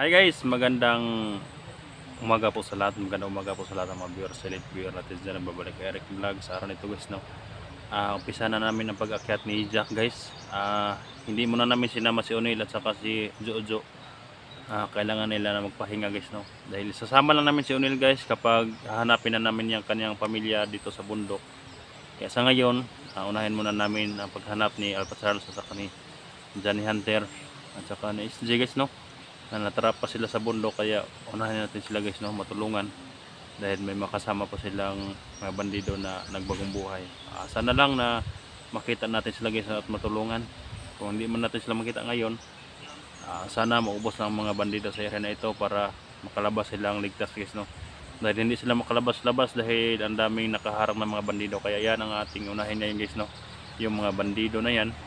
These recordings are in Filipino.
Hi guys, magandang umaga po sa lahat. Magandang umaga po sa lahat ng mga viewers, silent viewer natin dyan. Nagbabalik kay Eric Vlog sa araw nito guys, no? Umpisa na namin ang pag-akyat ni Jack guys. Hindi muna namin sinama si O'Neil at saka si Jojo. Kailangan nila na magpahinga guys, no? Dahil sasama lang namin si O'Neil guys kapag hahanapin na namin yung kanyang pamilya dito sa bundok. Kaya sa ngayon, unahin muna namin ang paghanap ni Alpha Charles at saka ni Johnny Hunter at saka ni SJ guys, no? Natrap pa sila sa bundok, kaya unahin natin sila guys, no, matulungan dahil may makasama pa silang mga bandido na nagbagong buhay. Sana lang na makita natin sila guys at matulungan. Kung hindi man natin sila makita ngayon, sana maubos ng mga bandido sa area na ito para makalabas silang ligtas guys, no. Dahil hindi sila makalabas-labas dahil ang daming nakaharang ng mga bandido, kaya yan ang ating unahin ngayon guys, no, yung mga bandido na yan.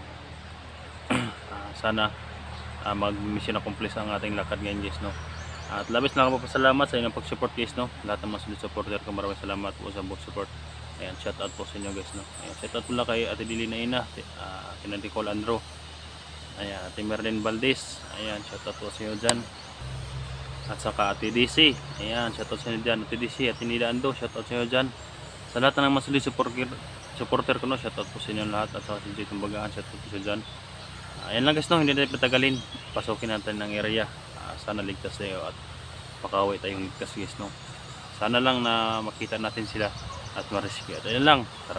Sana mag-mission accomplish ang ating lakad ngayon guys, no. At labis na ako papasalamat sa inyong pag-support guys, no. Lahat ng mga solid supporter ko, maraming salamat po sa buong support. Ayan, shout out po sa inyo guys, no. Ayan, shout out pula kay Ate Dili na ina, kina Nicole Andro, ayan, Ate Merlin Valdez, ayan, shout out po sa inyo dyan. At saka Ate DC, ayan, shout out sa inyo dyan. Ate DC, Ate Nida Ando, shout out sa inyo dyan. Sa lahat ng mga solid supporter ko, no, shout out po sa inyo lahat. At saka si J. Tumbagaan, shout out po sa inyo dyan. Ayan lang guys, no, hindi natin patagalin, pasukin natin ng area. Sana ligtas tayo at makauwi tayong ligtas guys, no. Sana lang na makita natin sila at ma-rescue. At ayan lang, tara.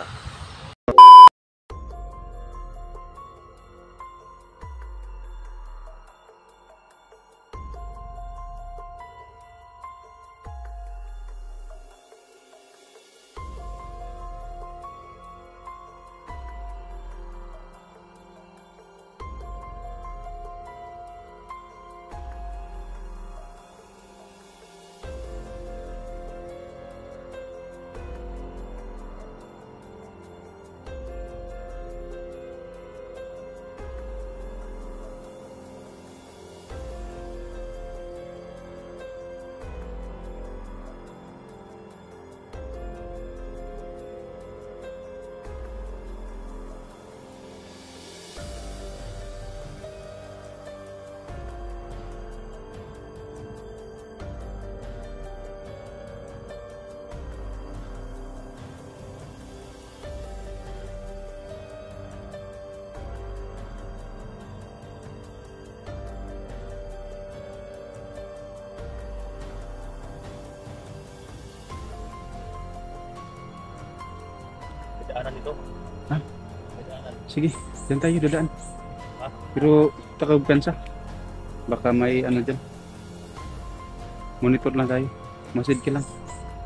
Dadaanan ito. Ha? Dadaanan. Sige, dyan tayo dadaan. Ha? Pero takagkansa. Baka may ano dyan. Monitor lang tayo. Masid ka lang.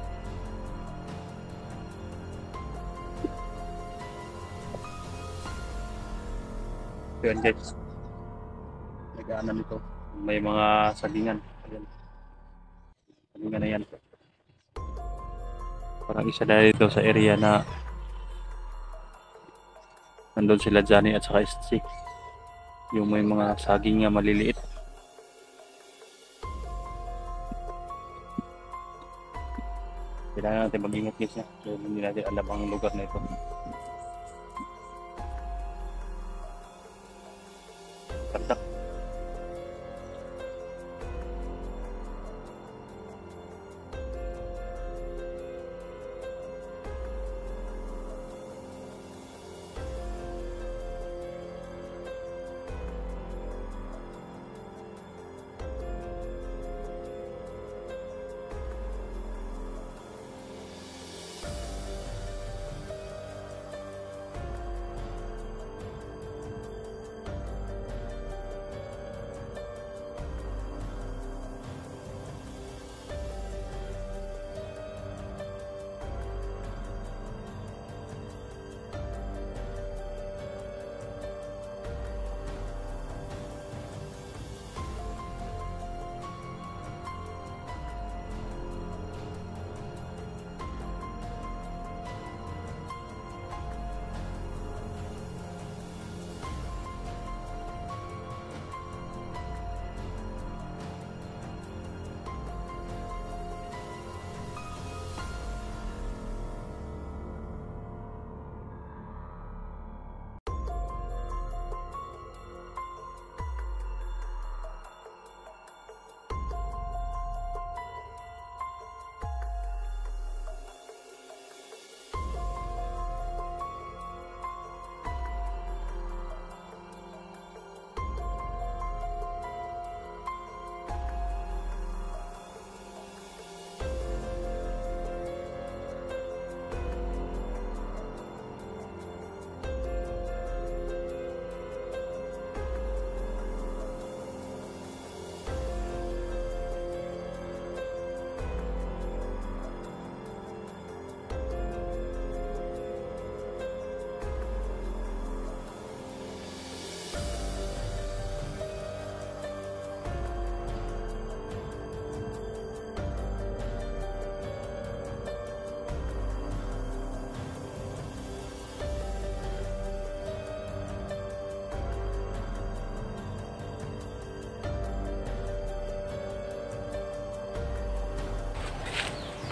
Ayan guys, nagaanan ito. May mga sagingan. Ayan. Sagingan na yan. Parang isa dahil dito sa area na nandun sila Johnny at saka SC. Yung may mga saging nga maliliit. Kailangan natin mag-ingat guys, na so, hindi natin alam ang lugar na ito. Taktak.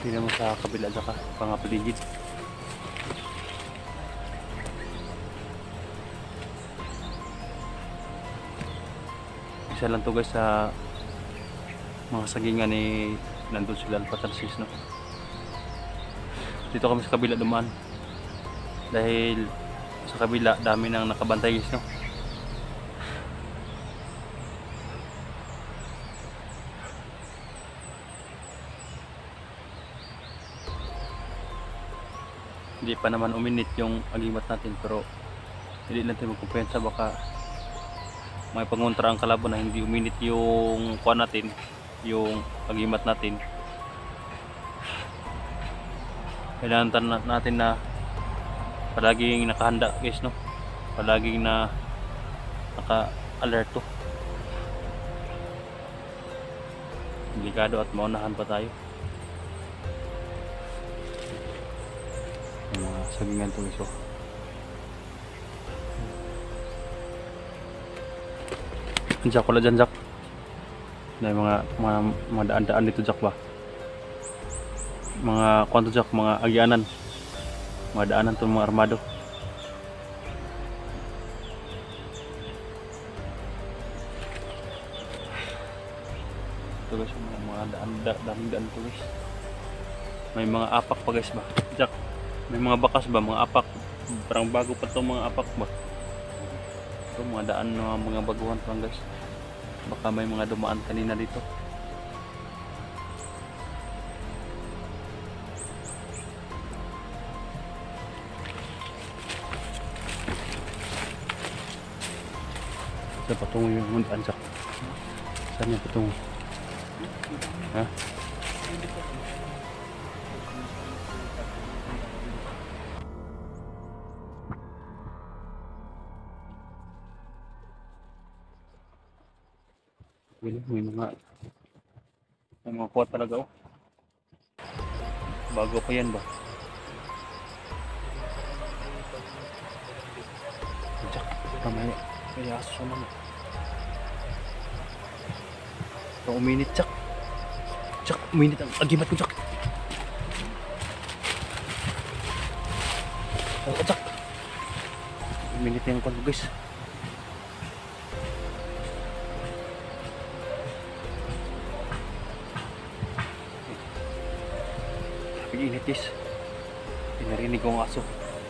Tingnan mo sa kabila sa pangapaligid. Isa lang to guys sa mga sagingan ni nandun sila Alpha Tarsis, no? Dito kami sa kabila dumaan dahil sa kabila dami nang nakabantay guys, no? Hindi pa naman uminit yung agimat natin, pero hindi natin magkumpensa, baka may pangontra ang kalaban na hindi uminit yung kuha natin, yung agimat natin. Kailangan natin na palaging nakahanda guys, no? Palaging na naka-alerto. Delikado at maunahan pa tayo. Yung mga sagingan to guys, oh. Jack, wala dyan Jack. Na mga daan-daan dito Jack ba? Mga kwanto Jack, mga agianan. Mga daanan to, mga armado. Ito guys, mga daming daan to guys. May mga apak pa guys ba? Jack, may mga bakas ba? Mga apak. Parang bago pa to mga apak ba? Ito mga daan na mga baguhan pa guys. Baka may mga dumaan kanina dito. Saan patungo yung mundaan Jack? Saan yung patungo? Ha? May mga kuha talaga, oh. Bago pa yan ba? Jack, kamaya. May aso naman. Ito uminit Jack. Jack, uminit ang agimat ko Jack. Oh Jack. Uminit yung kuha guys. Init guys. Pinarinig ko ang aso.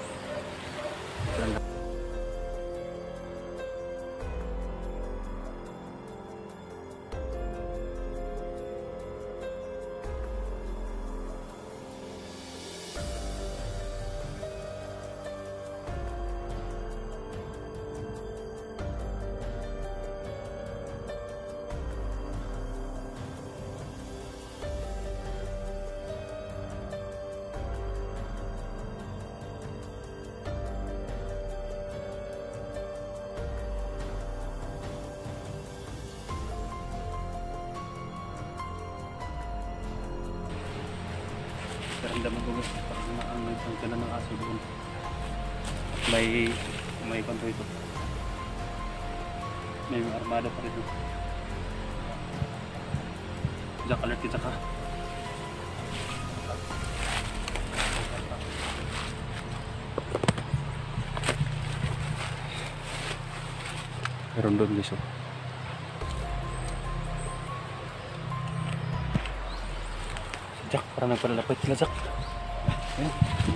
Karamdaman ko guys, parang naangay ang kanan ng aso doon. May kontrol ito. May armada pa rin. Jack, alert kita ka. Meron doon guys, oh. Jack, parang nagpalalapit sila Jack. Ayan,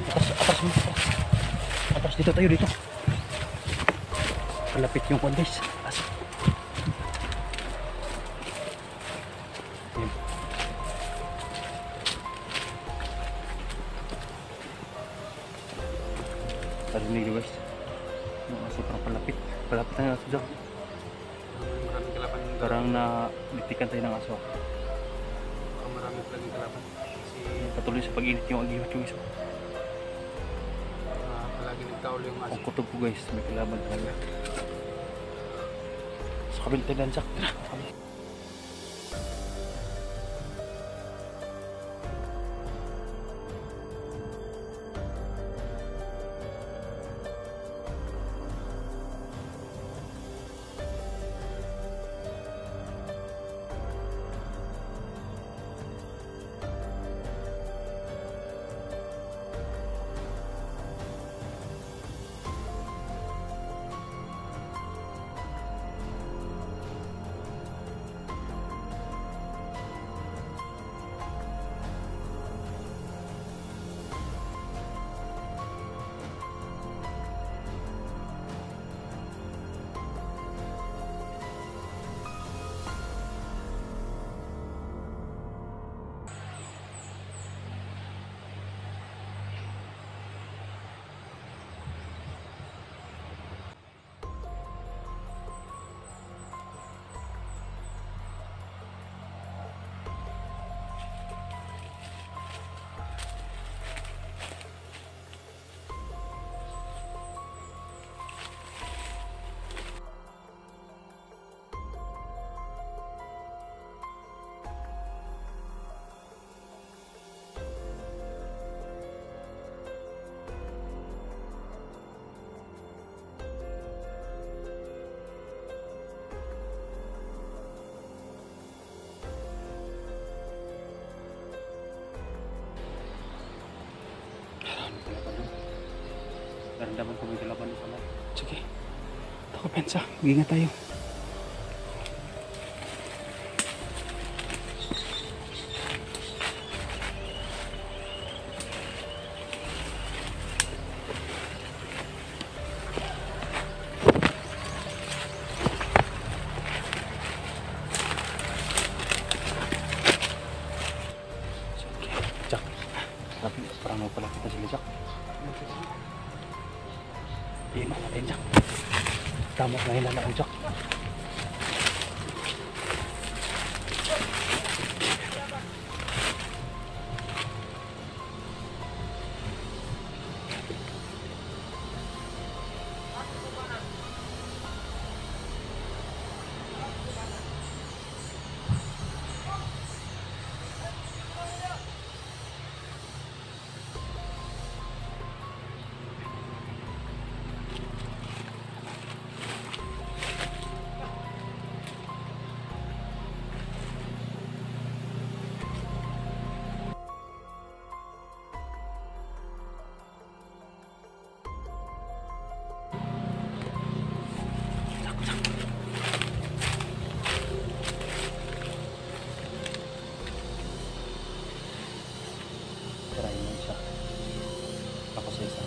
atas dito tayo dito. Palapit yung kwan guys. Aso. Ayan. Parinig nyo guys. Yung aso parang palapit. Palapit na yung aso Jack. Maraming kalaban. Parang nabitikan tayo ng aso. Maraming talagang kalaban. Patuloy sa pag-init yung agimat yung isa. Palagi nagtauli yung aso. Ang kutob ko guys, may kalaban talaga. Sa kabilang tayo Jack. dapat kami kalaban sa lahat. Sige. Ito pensa. Ingat tayo. Jack, parang mau pala kita sila, Jack. Iinom natin, Jack. Tama na yung lalaki, Jack. Try mo siya. Ako sa isa.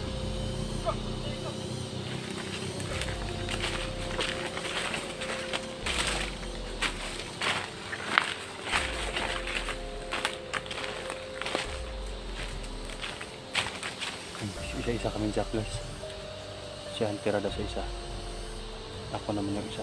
Isa-isa kami Jack, guys. Siya ang tirada sa isa. Ako naman yung isa.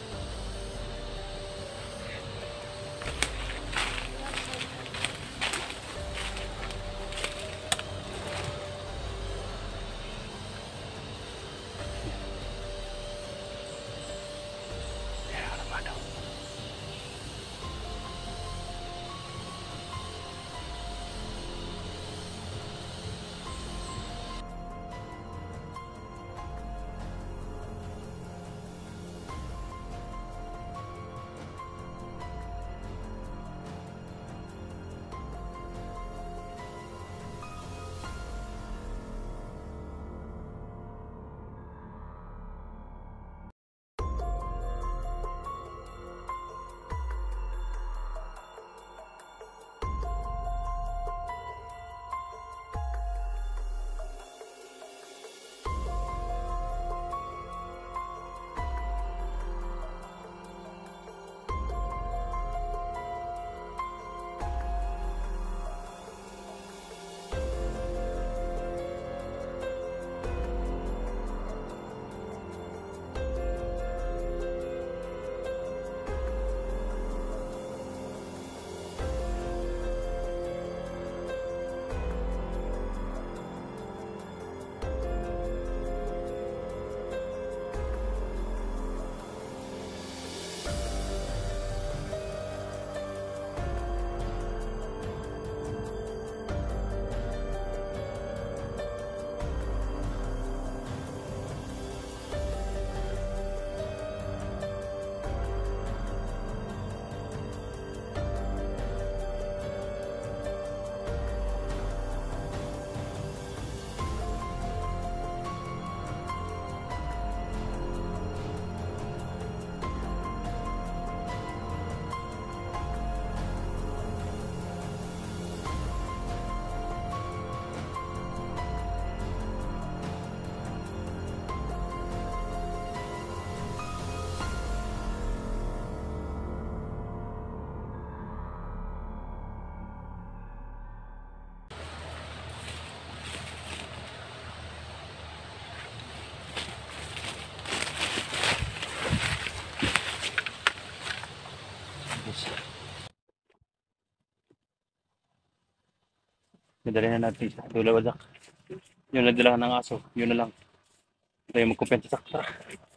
Nadali na natin siya. Dula ba, Jack? Yung nadala ng aso. Yun na lang. Tayo magkumpensa, Jack. Tara.